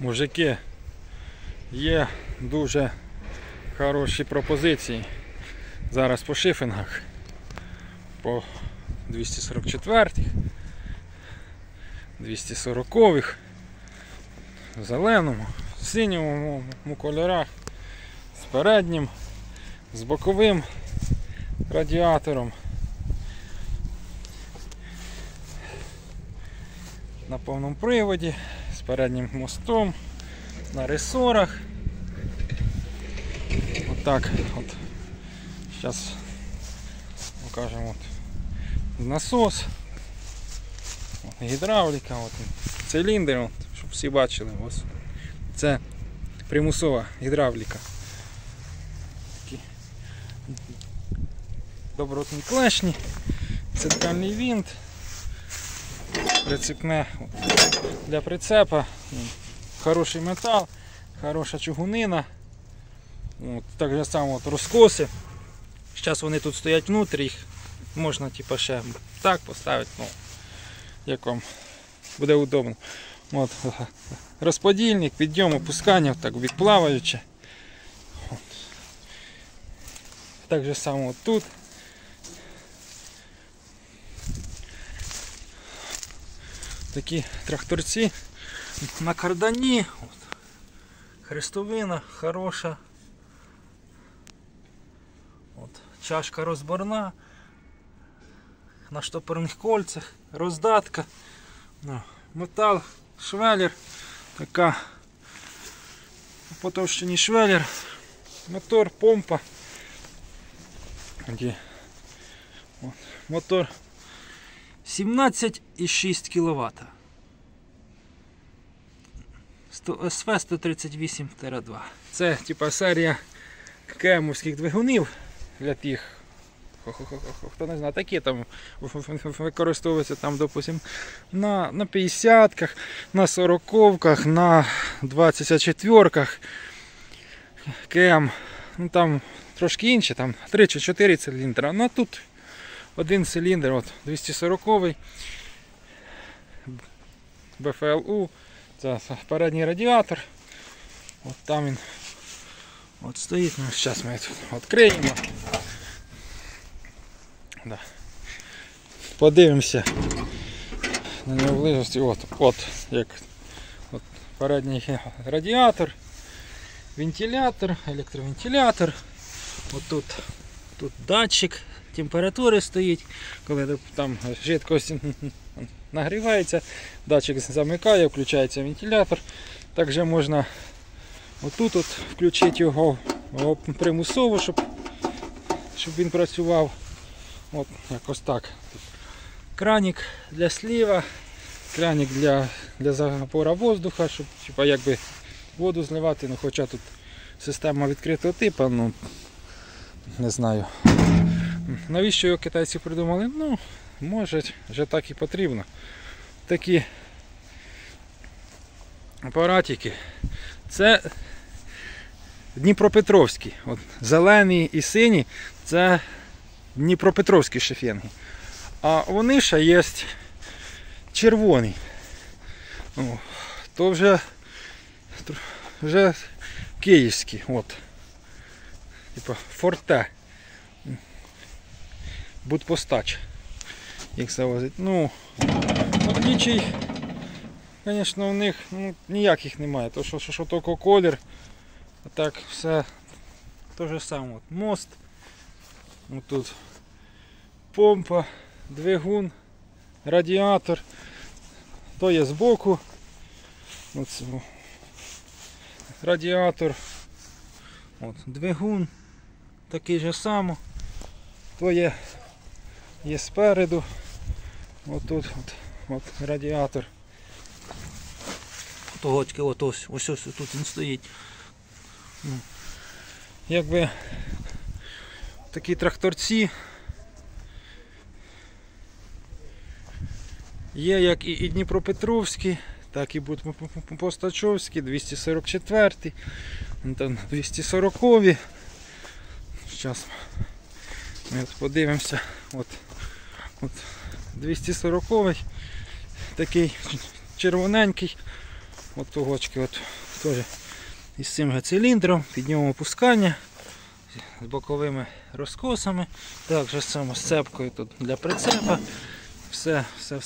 Мужики, є дуже хороші пропозиції зараз по шифінгах, по 244-х, 240-х, зеленому, синьому кольорах, з переднім, з боковим радіатором, на повному приводі, з переднім мостом, на ресорах. Отак от. Зараз покажемо от насос, от гідравліка, от циліндр, от, щоб всі бачили. Ось. Це примусова гідравліка. Такі добротні клешні, центральний винт, прицепне для прицепа, хороший метал, хороша чугунина. От, так же само от розкоси. Зараз вони тут стоять внутрі, їх можна типу, ще так поставити, ну, як вам буде удобно. От, розподільник, підйом, опускання, так відплаваюче. От. Так же само от тут. Такі тракторці на кардані. От. Хрестовина хороша. От. Чашка розборна. На штопорних кольцях. Роздатка. Метал, швеллер. Така потовщений швеллер. Мотор, помпа. От. Мотор 17,6 кВт. СВ 138-2. Це типа серія кемовських двигунів для тих, хто не знає, такі там використовуються там, допустим, на 50-ках, на 40-ках, на 24-ках. КМ, ну там трошки інші, там 3 чи 4 циліндри, ну тут один циліндр, от 240-й БФЛУ, це передній радіатор, от там він от стоїть, ну зараз ми тут відкриємо. Да. Подивимося на нього близості, от як от передній радіатор, вентилятор, електровентилятор, от тут датчик температури стоїть, коли там жидкость нагрівається, датчик замикає, включається вентилятор. Також можна отут от включити його примусово, щоб він працював. От якось так. Краник для слива, краник для запора воздуха, щоб типа, якби воду зливати, ну, хоча тут система відкритого типу, ну не знаю. Навіщо його китайці придумали? Ну, може, вже так і потрібно. Такі апаратики. Це Дніпропетровські. От, зелені і сині – це Дніпропетровські шифінги. А вони ще є червоні. О, то вже київські. От. Типа Форте. Будпостач. Їх завозить. Ну, отличий, звісно, у них ніяких немає. То що тільки колір. А так все те ж саме. От мост. Ось тут помпа, двигун, радіатор. То є збоку. Ось радіатор. От, двигун. Такий же самий. То є спереду. Ось тут от радіатор. Тогочки, ось тут він стоїть. Якби такі тракторці є як і Дніпропетровські, так і Будпостачовські, 244, 240-ві. Зараз ми подивимося. От 240-й, такий червоненький. От тогочки от теж із цим же циліндром, під нього опускання, з боковими розкосами. Так же само з цепкою тут для прицепа. Все.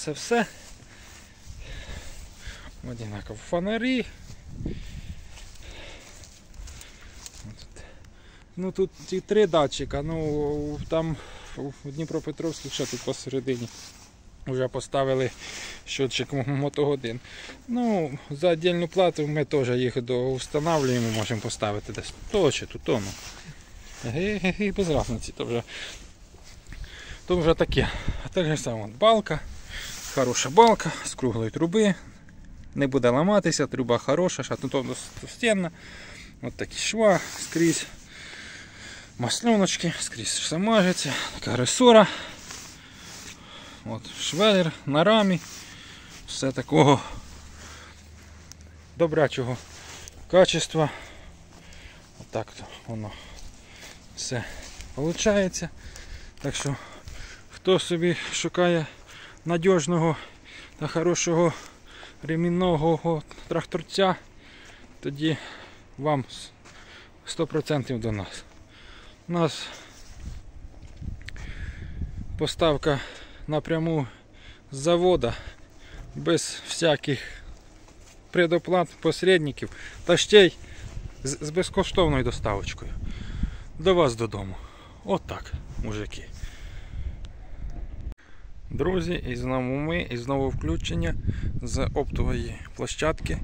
Одинаково фонарі. Ну тут ці 3 датчика, ну там у Дніпропетровську ще тут посередині вже поставили щотчик мотогодин. Ну, за віддільну плату ми теж їх встановлюємо, можемо поставити десь то чи тут, ну. Без разниці, то вже таке. А так же само балка, хороша балка з круглої труби, не буде ламатися, труба хороша, шатунтовно-стінна. Ось такі шва скрізь, масльоночки, скрізь все мажеться, така ресора. От, швеллер на рамі, все такого добрячого качества. Отак то воно все виходить. Так що, хто собі шукає надіжного та хорошого ремінного тракторця, тоді вам 100% до нас. У нас поставка напряму з завода, без всяких предоплат, посередників, та ще й з безкоштовною доставочкою до вас додому. Отак, мужики. Друзі, і знову ми, і знову включення з оптової площадки.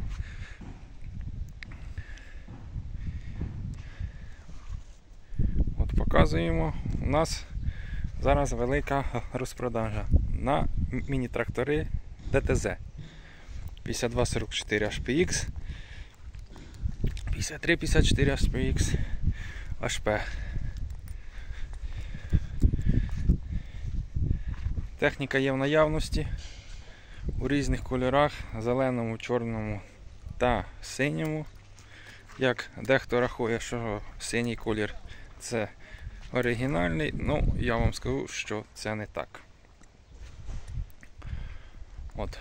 От показуємо, у нас зараз велика розпродажа на міні-трактори ДТЗ 5244 HPX, 5354 HPX HP. Техніка є в наявності у різних кольорах, зеленому, чорному та синьому. Як дехто рахує, що синій колір це оригінальний, ну я вам скажу, що це не так. От.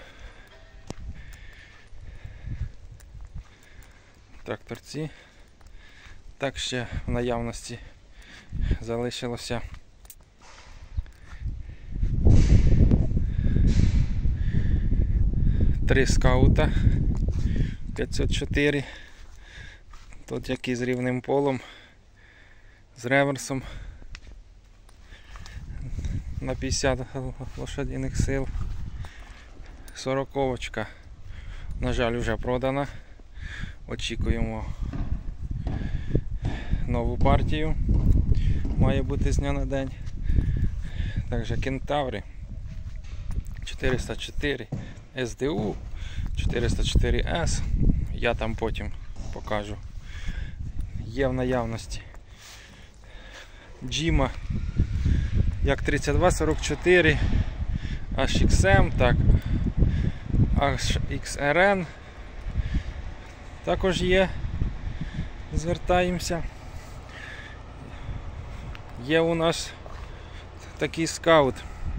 Тракторці. Так ще в наявності залишилося 3 скаута 504. Тут які з рівним полом, з реверсом на 50 лошадиних сил. 40-очка, на жаль, вже продана. Очікуємо нову партію. Має бути з дня на день. Також Кентаври 404, СДУ 404С. Я там потім покажу. Є в наявності Джима як 3244, HXM, так, HXRN також є. Звертаємося. Є у нас такий скаут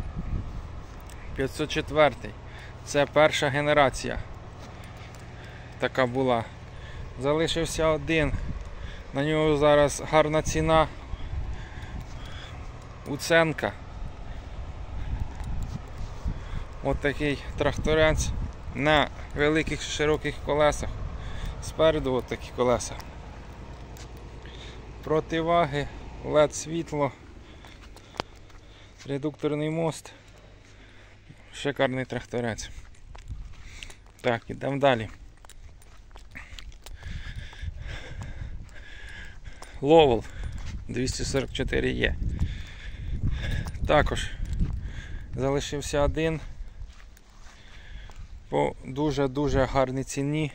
504. Це перша генерація. Така була. Залишився один. На нього зараз гарна ціна. Уценка. Ось такий тракторець на великих широких колесах. Спереду ось такі колеса. Противаги, LED світло, редукторний мост. Шикарний тракторець. Так, ідемо далі. Ловел 244Е. Також залишився один по дуже-дуже гарній ціні.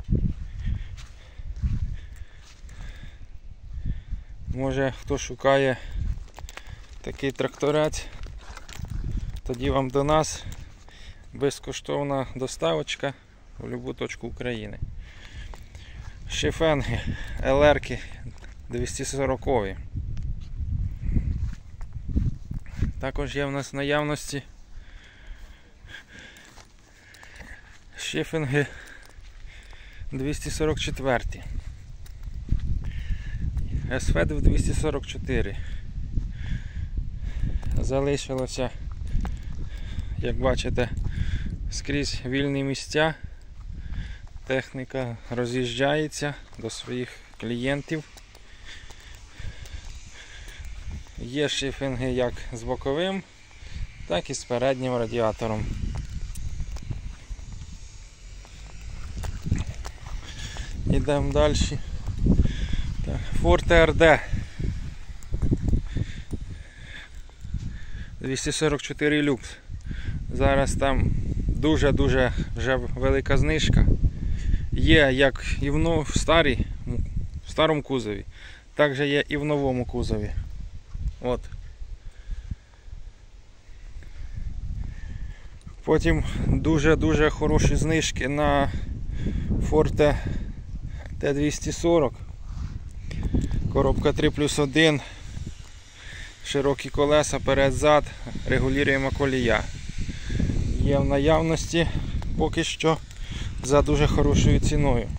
Може, хто шукає такий тракторець, тоді вам до нас безкоштовна доставочка в будь-яку точку України. Шифенги, ЛРки 240. Також є в нас в наявності шифенги 244. СФЕД 244. Залишилося, як бачите, скрізь вільні місця. Техніка роз'їжджається до своїх клієнтів. Є шифінги як з боковим, так і з переднім радіатором. Йдемо далі. Forte RD 244 люкс. Зараз там дуже-дуже вже велика знижка. Є як і в старому кузові, так же є і в новому кузові. От. Потім дуже-дуже хороші знижки на Forte T240. Коробка 3+1, широкі колеса, перед-зад, регулюємо колія. Є в наявності поки що за дуже хорошою ціною.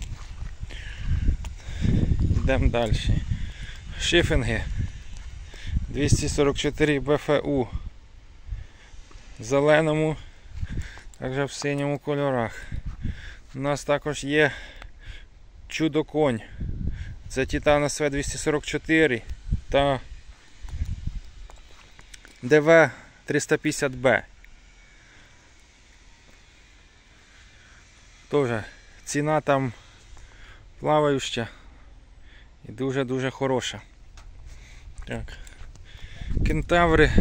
Йдемо далі. Шифінги 244 БФУ в зеленому, також в синьому кольорах. У нас також є чудо-конь. Це Titan SV 244 та DV 350B. Тоже ціна там плавающа і дуже-дуже хороша. Так. Кентаври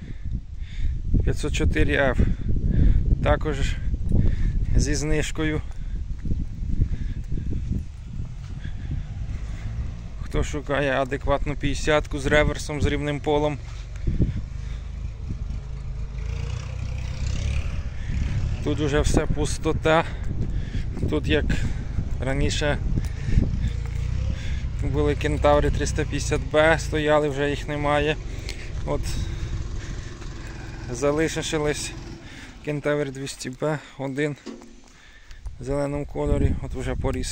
504F. Також зі знижкою. Хто шукає адекватну 50-ку з реверсом, з рівним полом. Тут уже все пустота. Тут як раніше були Кентаври 350B, стояли, вже їх немає. От залишились Кентавр 200B, один в зеленому кольорі, от вже поріс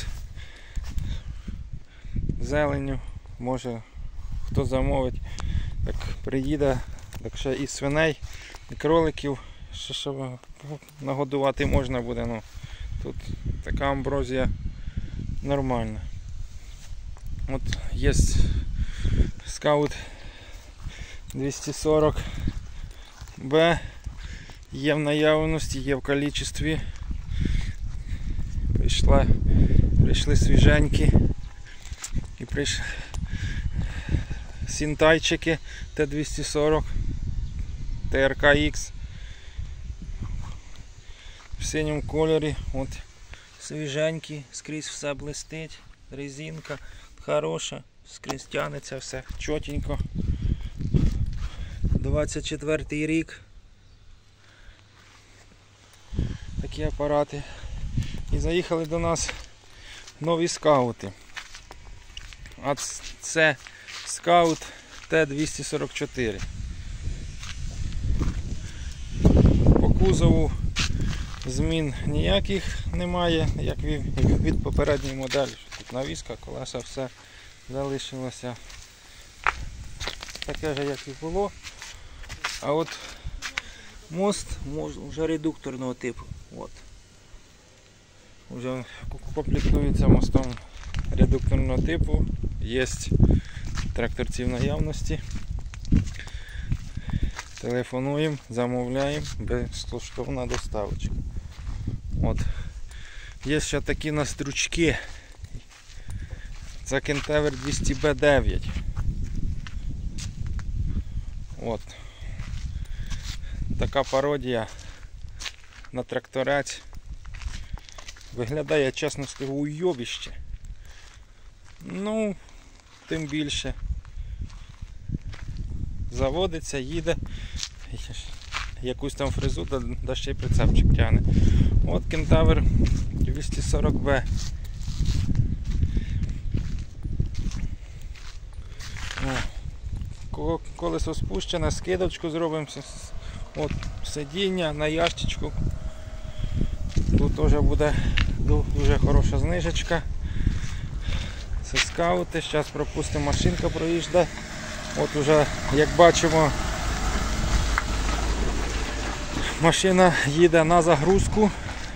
зеленню. Може хто замовить, так приїде, так ще і свиней, і кроликів, що нагодувати можна буде. Ну, тут така амброзія нормальна. От є Scout 240B, є в наявності, є в кількості. Прийшли свіженькі. І прийшли сінтайчики Т240 ТРК-Х в синьому кольорі. От свіженькі, скрізь все блистить, резинка хороша, скрізь тягнеться все чотенько. 24-й рік. Такі апарати. І заїхали до нас нові скаути. А це Scout T244. По кузову змін ніяких немає, як від попередньої моделі. Тут навіска, колеса, все залишилося таке ж, як і було. А от мост вже редукторного типу. От. Вже комплектується мостом редукторного типу. Є тракторці в наявності. Телефонуємо, замовляємо, безкоштовна доставочка. От. Є ще такі на стручки. Це Кентавр 200B9. От. Така пародія на тракторець. Виглядає, чесно скажу, уйобіще. Ну, тим більше. Заводиться, їде, якусь там фрезу, да ще й прицепчик тягне. От Кентавр 240B. Колесо спущене, скидочку зробимо. От сидіння на ящичку. Тут теж буде дуже хороша знижечка. Це скаути, зараз пропустимо, машинка проїжджає. От уже, як бачимо, машина їде на загрузку.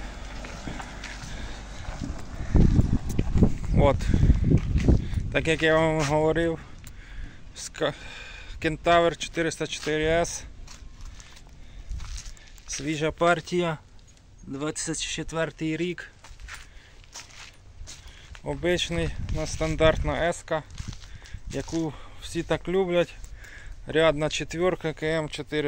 От. Так як я вам говорив, Кентавр 404S. Свіжа партія, 24 рік. Обичний, стандартна S-ка, яку всі так люблять. Рядна четверка, КМ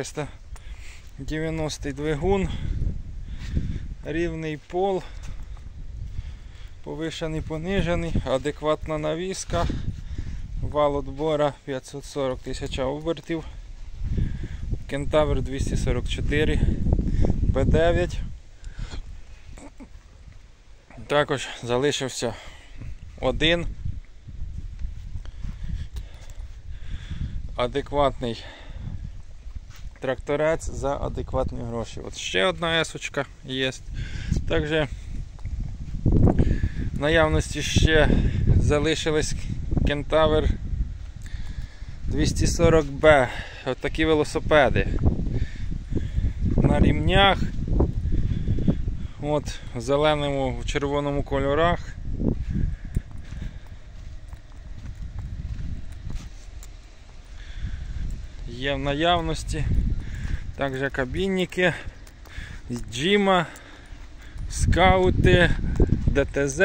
490 двигун, рівний пол, повишений, понижений, адекватна навіска, вал отбора 540 тисяч обертів, Кентавр 244 Б9. Також залишився один адекватний тракторець за адекватні гроші. От ще одна есочка є. Також в наявності ще залишились Кентавр 240Б. От такі велосипеди на рівнях. От в зеленому, в червоному кольорах. Є в наявності. Також кабінники, Джима, скаути, ДТЗ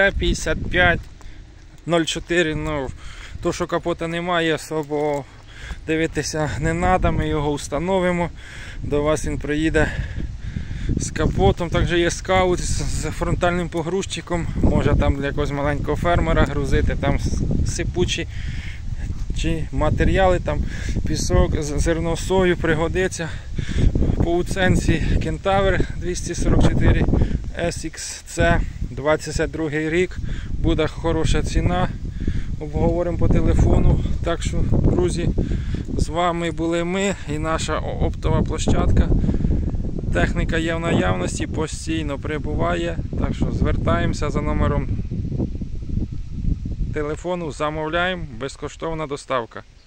5504. Ну, то, що капота немає, особо дивитися не треба, ми його встановимо. До вас він приїде з капотом. Також є скаут з фронтальним погрузчиком. Може там для якогось маленького фермера грузити, там сипучі чи матеріали, там пісок, зерно, сою пригодиться. По уценці Кентавр 244 SXC, 22 рік, буде хороша ціна, обговоримо по телефону. Так що, друзі, з вами були ми і наша оптова площадка. Техніка є в наявності, постійно прибуває, так що звертаємося за номером телефону, замовляємо, безкоштовна доставка.